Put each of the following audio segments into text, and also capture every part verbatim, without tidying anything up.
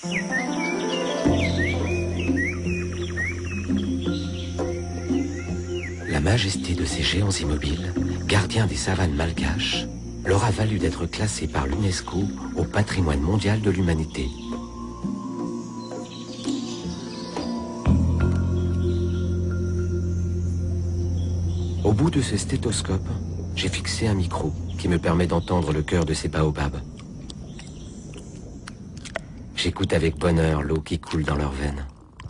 La majesté de ces géants immobiles, gardiens des savanes malgaches, leur a valu d'être classés par l'UNESCO au patrimoine mondial de l'humanité. Au bout de ce stéthoscope, j'ai fixé un micro qui me permet d'entendre le cœur de ces baobabs. J'écoute avec bonheur l'eau qui coule dans leurs veines.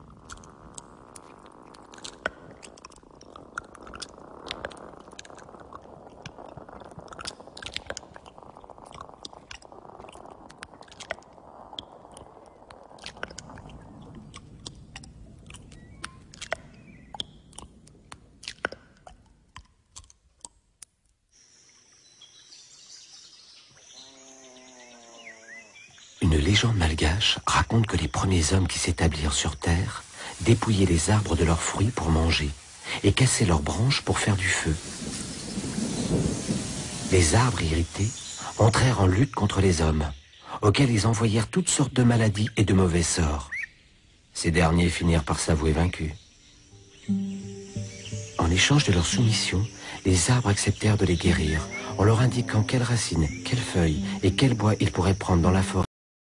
Une légende malgache raconte que les premiers hommes qui s'établirent sur Terre dépouillaient les arbres de leurs fruits pour manger et cassaient leurs branches pour faire du feu. Les arbres irrités entrèrent en lutte contre les hommes, auxquels ils envoyèrent toutes sortes de maladies et de mauvais sorts. Ces derniers finirent par s'avouer vaincus. En échange de leur soumission, les arbres acceptèrent de les guérir en leur indiquant quelles racines, quelles feuilles et quel bois ils pourraient prendre dans la forêt.